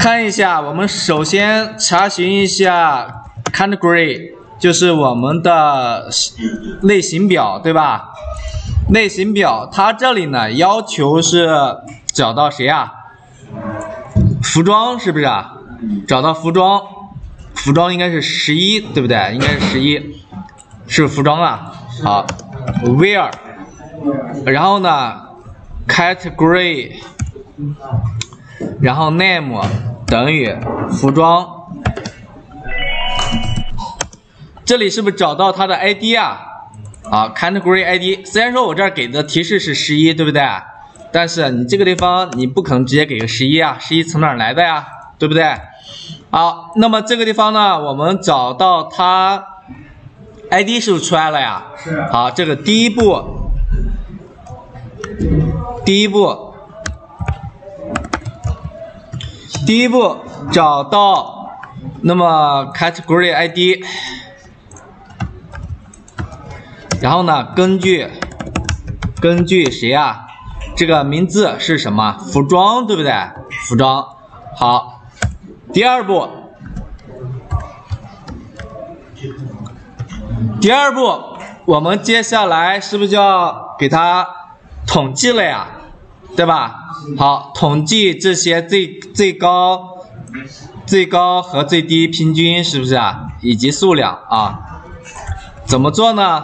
看一下，我们首先查询一下 category， 就是我们的类型表，对吧？类型表，它这里呢要求是找到谁啊？服装是不是啊？找到服装，服装应该是11，对不对？应该是11，是不是服装啊？好 ，where， 然后呢 category， 然后 name 等于服装，这里是不是找到它的 ID 啊？好 ，category ID， 虽然说我这儿给的提示是11，对不对？但是你这个地方你不可能直接给个11啊，11从哪儿来的呀？对不对？好，那么这个地方呢，我们找到它 ID 是不是出来了呀？是。好，这个第一步找到那么 category ID， 然后呢，根据谁啊？这个名字是什么？服装，对不对？服装。好，第二步，我们接下来是不是就要给它统计了呀？对吧？好，统计这些最高和最低平均是不是啊？以及数量啊？怎么做呢？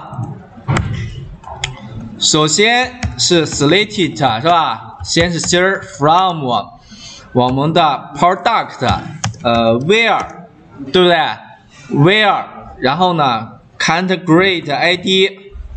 首先是 selected 是吧？先是 from 我们的 product where 对不对 ？where 然后呢 category ID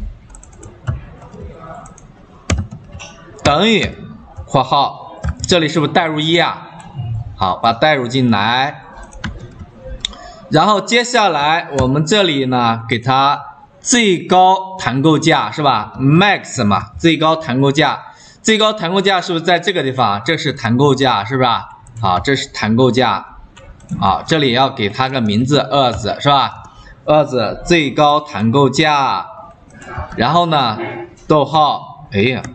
等于括号，这里是不是代入1啊？好，把它代入进来。然后接下来我们这里呢，给它最高团购价是吧 ？max 嘛，最高团购价。最高团购价是不是在这个地方？这是团购价是不是？好，这是团购价。好，这里要给它个名字 as 是吧 ？as 最高团购价。然后呢，逗号，哎呀，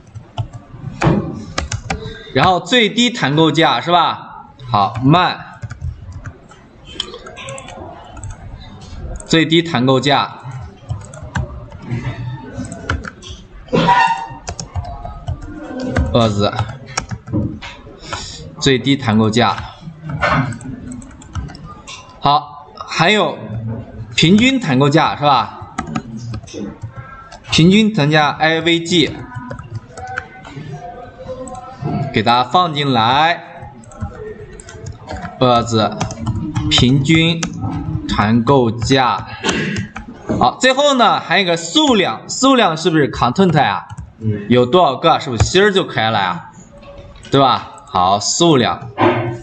然后最低团购价是吧？好，慢，最低团购价。as 最低团购价。好，还有平均团购价是吧？平均团购价 IVG 给它放进来 as 平均团购价。好，最后呢还有一个数量，数量是不是 content 呀？有多少个是不是心儿就可以了呀？对吧？好，数量。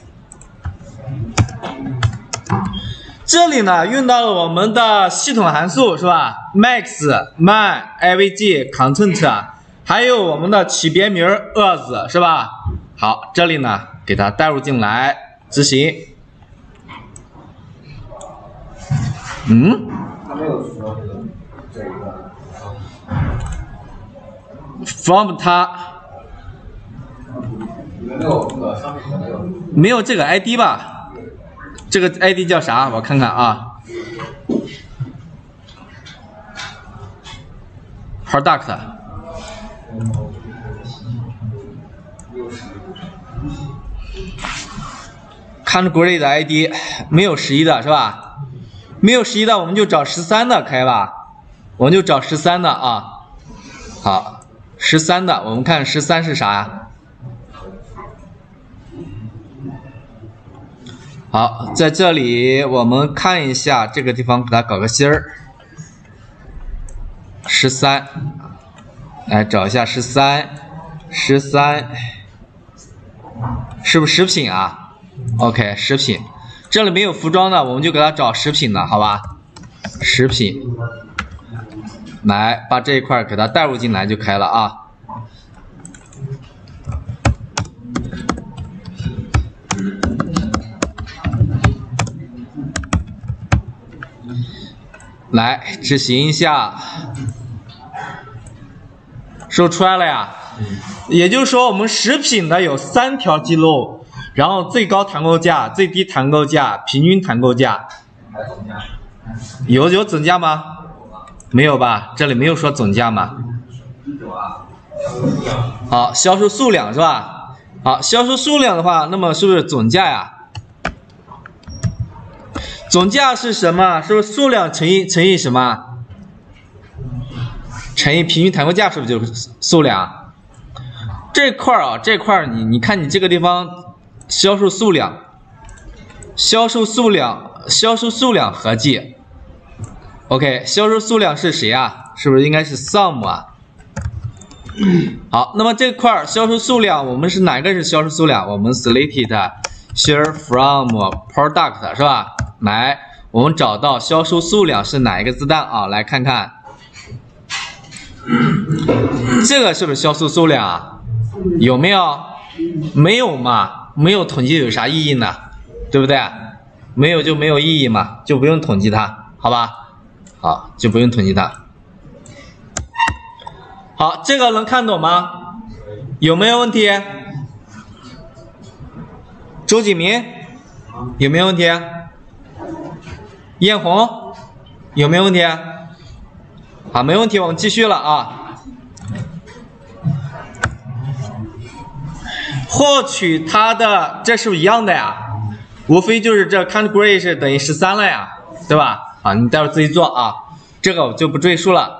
这里呢用到了我们的系统函数是吧 ？max、man、ivg、content， 还有我们的起别名 as 是吧？好，这里呢给它带入进来执行。 他没有说这个。 from 它没有这个 ID 吧？这个 ID 叫啥？我看看啊。product category 的 ID 没有11的是吧？没有11的我们就找13的可以吧？我们就找13的啊。好，13的，我们看13是啥呀？好，在这里我们看一下这个地方，给它搞个心儿。13，来找一下13是不是食品啊 ？OK， 食品，这里没有服装的，我们就给它找食品的，好吧？食品。来，把这一块给它带入进来就可以了啊。来执行一下，是不是出来了呀？也就是说，我们食品的有3条记录， 然后最高团购价、最低团购价、平均团购价，有总价吗？没有吧？这里没有说总价嘛。好，销售数量是吧？好，销售数量的话，那么是不是总价呀？总价是什么？是不是数量乘以什么？乘以平均团购价，是不是就是数量？这块啊，这块你看你这个地方销售数量合计。OK， 销售数量是谁啊？是不是应该是 sum 啊？好，那么这块销售数量，我们是哪个是销售数量？我们 selected share from product 是吧？来，我们找到销售数量是哪一个字段啊？来看看，这个是不是销售数量啊？有没有？没有嘛？没有统计有啥意义呢？对不对？没有就没有意义嘛，就不用统计它，好吧？好，就不用统计它。好，这个能看懂吗？有没有问题？周景明有没有问题？艳红有没有问题？好，没问题，我们继续了啊。获取它的，这是不是一样的呀？无非就是这 category 是等于13了呀，对吧？好，你待会儿自己做啊，这个我就不赘述了。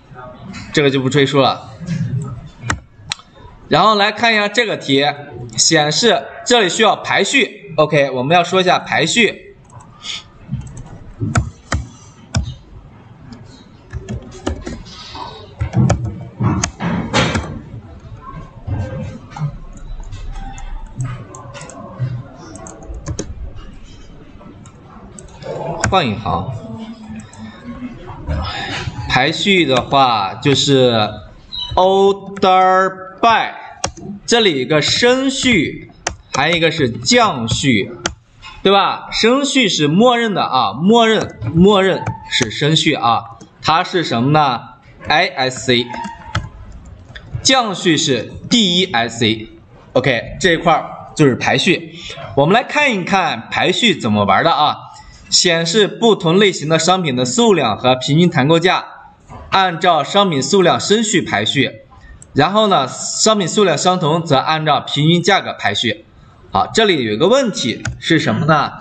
然后来看一下这个题，显示这里需要排序。OK， 我们要说一下排序。换一行。排序的话就是 order by， 这里一个升序，还有一个是降序，对吧？升序是默认的啊，默认是升序啊，它是什么呢 ？ISC， 降序是 DESC。OK， 这一块就是排序。我们来看一看排序怎么玩的啊。显示不同类型的商品的数量和平均团购价，按照商品数量升序排序。然后呢，商品数量相同则按照平均价格排序。好，这里有一个问题是什么呢？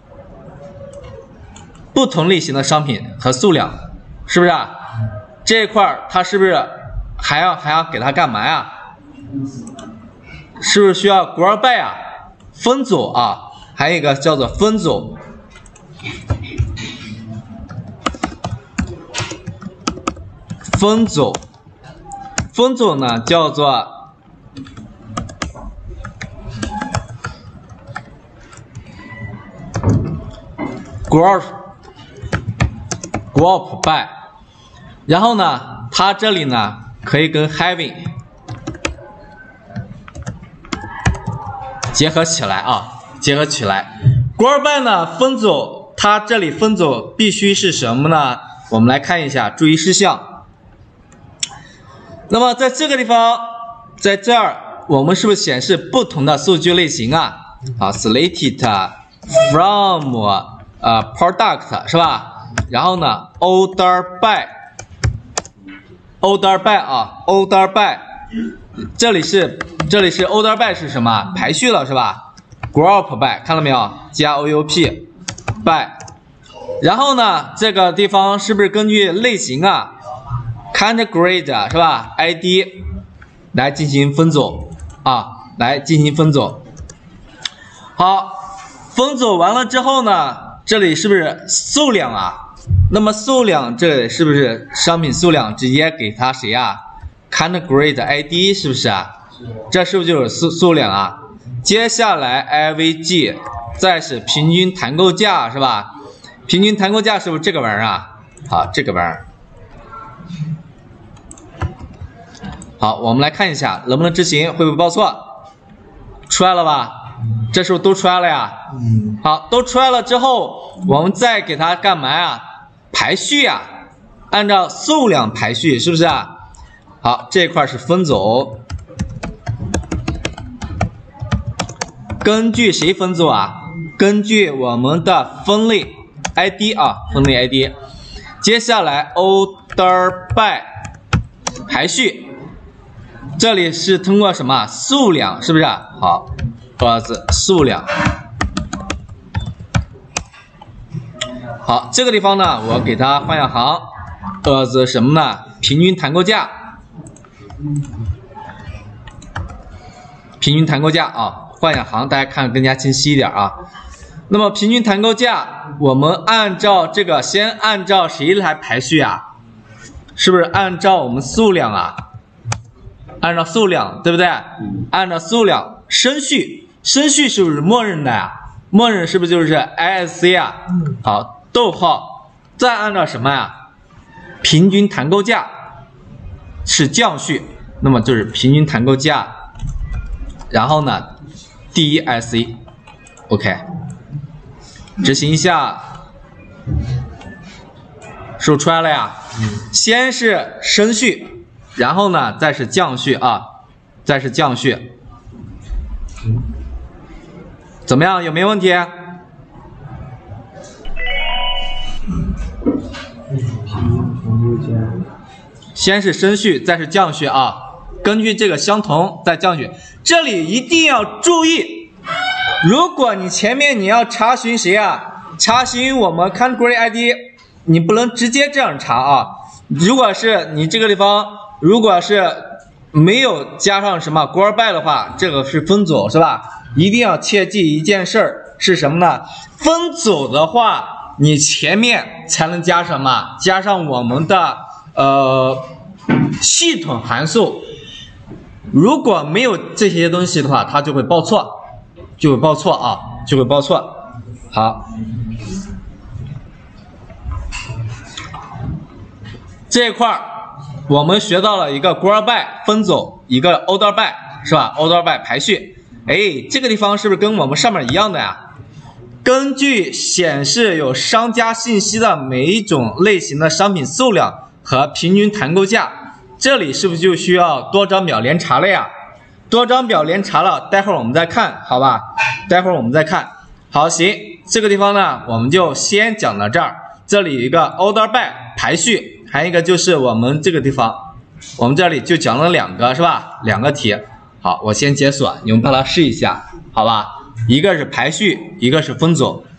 不同类型的商品和数量，是不是啊？这一块它是不是还要给它干嘛呀？是不是需要 group by 啊？分组啊，还有一个叫做分组。分组呢叫做group by， 然后呢，它这里呢可以跟 having 结合起来啊，结合起来。group by 呢分组，它这里分组必须是什么呢？我们来看一下注意事项。那么在这个地方，在这儿我们是不是显示不同的数据类型啊？好 ，selected from product 是吧？然后呢 order by 啊 order by， 这里是 order by 是什么？排序了是吧 ？group by 看到没有？加 OUP by， 然后呢这个地方是不是根据类型啊？ category 是吧 ？ID 来进行分组啊，来进行分组。好，分组完了之后呢，这里是不是数量啊？那么数量这里是不是商品数量直接给它谁啊 ？category 的 ID 是不是啊？这是不是就是数量啊？接下来 IVG， 再是平均团购价是吧？平均团购价是不是这个玩意儿啊？好，这个玩意儿。好，我们来看一下能不能执行，会不会报错？出来了吧？这时候都出来了呀。好，都出来了之后，我们再给它干嘛呀？排序呀，按照数量排序，是不是啊？好，这一块是分组， 根据谁分组啊？根据我们的分类 ID 啊，分类 ID。接下来 order by 排序，这里是通过什么数量，是不是？好，as 数量。好，这个地方呢，我给它换下行 ，as 什么呢？平均团购价。平均团购价啊，换下行，大家看更加清晰一点啊。那么平均团购价，我们按照这个，先按照谁来排序啊？是不是按照我们数量啊？按照数量，对不对？按照数量，升序是不是默认的呀？默认是不是就是 ISC 啊？好，逗号，再按照什么呀？平均团购价是降序，那么就是平均团购价。然后呢，第一 IC，OK， 执行一下，是不是出来了呀？先是升序，然后呢再是降序啊，再是降序，怎么样？有没有问题？先是升序，再是降序啊。根据这个相同再降序，这里一定要注意，如果你前面你要查询谁啊？查询我们 category ID， 你不能直接这样查啊。如果是你这个地方，如果是没有加上什么 group by 的话，这个是分组是吧？一定要切记一件事儿是什么呢？分组的话，你前面才能加什么？加上我们的系统函数。如果没有这些东西的话，它就会报错，就会报错啊，就会报错。好，这一块儿我们学到了一个 group by 分组，一个 order by 是吧 ？order by 排序。哎，这个地方是不是跟我们上面一样的呀？根据显示有商家信息的每一种类型的商品数量和平均团购价。这里是不是就需要多张表连查了呀？多张表连查了，待会儿我们再看，好吧？待会儿我们再看。好，行，这个地方呢，我们就先讲到这儿。这里有一个 order by 排序，还有一个就是我们这个地方，我们这里就讲了两个，是吧？两个题。好，我先解锁，你们帮它试一下，好吧？一个是排序，一个是分组。